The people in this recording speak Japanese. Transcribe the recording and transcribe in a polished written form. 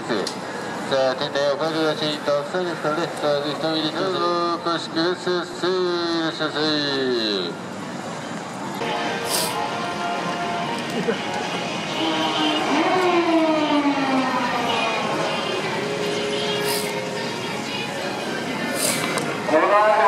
さあ、天台を越えるよし、と、そうです、そうです、そうです、そうです、どうぞ、お越しください、いらっしゃいませ。 これは